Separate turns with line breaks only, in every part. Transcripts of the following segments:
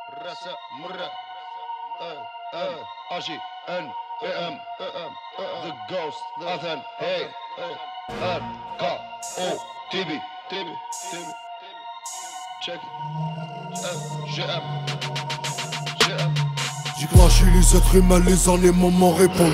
Rasa Murra AGNEM The Ghost Athan Hey RKO TB Check GM
J'ai clashé les êtres humains, les années m'en répondent.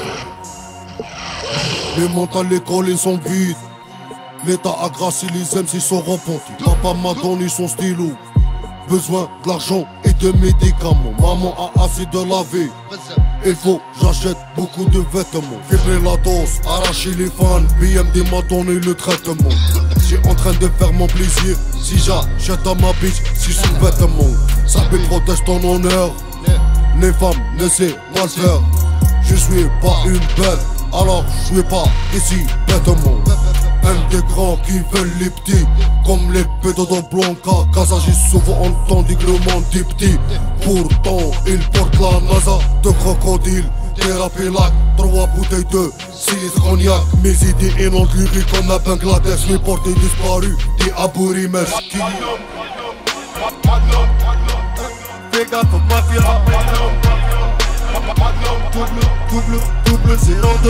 Les montes à l'école ils sont vides. L'état a gracié les MC sont repentis. Papa m'a donné son stylo. Besoin de l'argent et de médicaments. Maman a assez de laver. Il faut j'achète beaucoup de vêtements. Vibrer la dose, arracher les fans. BMD m'a donné le traitement. J'ai en train de faire mon plaisir. Si j'achète à ma bitch, si sous-vêtements. Ça proteste ton honneur. Les femmes ne savent pas le faire. Je suis pas une bête, alors je suis pas ici bêtement. Un des grands qui veulent les petits, comme les pédos de Blanca. Casa j'ai souvent entendu que le monde est petit. Pourtant il porte la NASA de crocodile. Thérapie lac, 3 bouteilles de 6 cognac. Mes idées inondent lyriques comme à Bangladesh. Les portés disparus, des abouris mesquins. Fais gaffe au mafia. Double 02.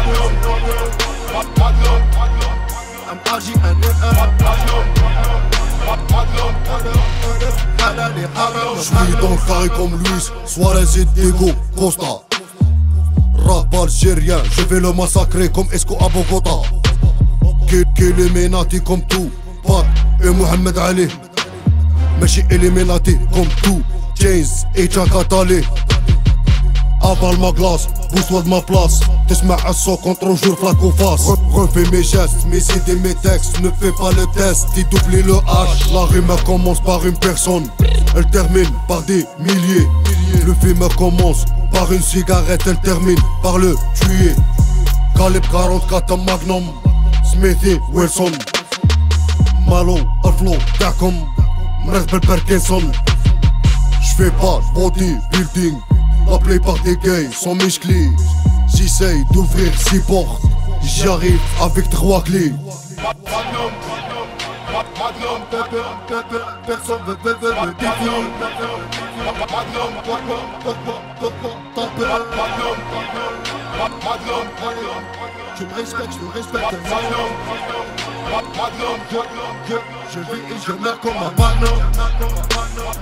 J'suis dans le carré comme Luis Suarez et Diego Costa. Rap algérien, je vais le massacrer comme Esco à Bogota. Kill Illuminati comme tout Pac et Mohamed Ali. ماشي Illuminati comme tout James et Tchakatali. Avale ma glace, pousse-toi de ma place. T'esmع الصوت contre jour flaque aux faces. Refais mes gestes, mes idées, mes textes. Ne fais pas le test, t'y doublé le H. La rime commence par une personne, elle termine par des milliers. Le film commence par une cigarette, elle termine par le tuer. Calibre 44 Magnum, Smithy Wilson. Malo, Alflo, Dacom, مرتب Parkinson. J'fais pas bodybuilding. La plupart des gays sont musclés. J'essaye d'ouvrir 6 portes. J'arrive avec 3 clés. Personne veut me défier. Tu me respectes, je me respecte. Je vis et je meurs comme un Magnum.